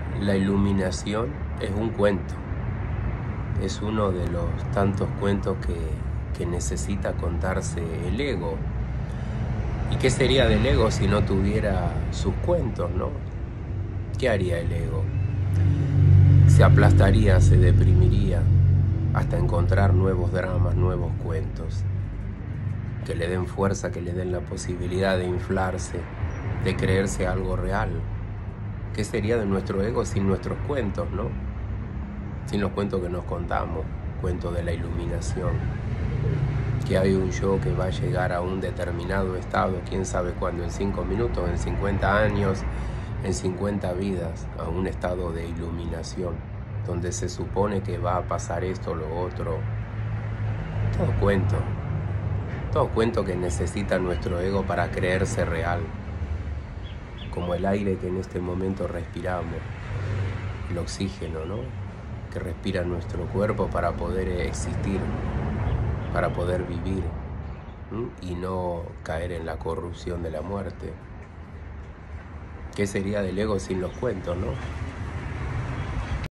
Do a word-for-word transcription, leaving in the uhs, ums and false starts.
La iluminación es un cuento, es uno de los tantos cuentos que, que necesita contarse el ego. ¿Y qué sería del ego si no tuviera sus cuentos, no? ¿Qué haría el ego? Se aplastaría, se deprimiría, hasta encontrar nuevos dramas, nuevos cuentos, que le den fuerza, que le den la posibilidad de inflarse, de creerse algo real. ¿Qué sería de nuestro ego sin nuestros cuentos, no? Sin los cuentos que nos contamos, cuentos de la iluminación, que hay un yo que va a llegar a un determinado estado, quién sabe cuándo, en cinco minutos, en cincuenta años, en cincuenta vidas, a un estado de iluminación, donde se supone que va a pasar esto, lo otro. Todo cuento, todo cuento que necesita nuestro ego para creerse real, como el aire que en este momento respiramos, el oxígeno, ¿no?, que respira nuestro cuerpo para poder existir, para poder vivir, ¿m? y no caer en la corrupción de la muerte. ¿Qué sería del ego sin los cuentos, no?